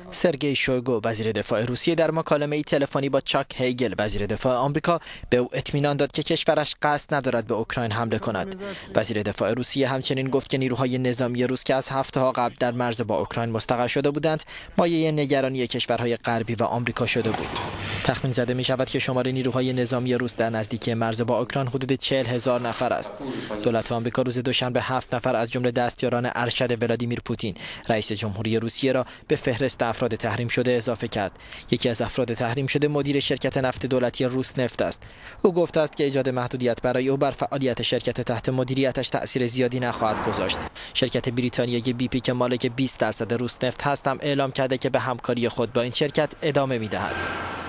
سرگئی شویگو وزیر دفاع روسیه در مکالمه‌ای تلفنی با چاک هیگل وزیر دفاع آمریکا به او اطمینان داد که کشورش قصد ندارد به اوکراین حمله کند. وزیر دفاع روسیه همچنین گفت که نیروهای نظامی روس که از هفته‌ها قبل در مرز با اوکراین مستقر شده بودند، مایه نگرانی کشورهای غربی و آمریکا شده بود. تخمین زده می شود که شمار نیروهای نظامی روس در نزدیکی مرز با اوکراین حدود 40,000 نفر است. دولت آمریکا روز دوشنبه 7 نفر از جمله دستیاران ارشد ولادیمیر پوتین، رئیس جمهوری روسیه را به فهرست افراد تحریم شده اضافه کرد. یکی از افراد تحریم شده مدیر شرکت نفت دولتی روس نفت است. او گفته است که ایجاد محدودیت برای او بر فعالیت شرکت تحت مدیریتش تأثیر زیادی نخواهد گذاشت. شرکت بریتانیایی BP که مالک 20% روس نفت هست هم اعلام کرده که به همکاری خود با این شرکت ادامه می‌دهد.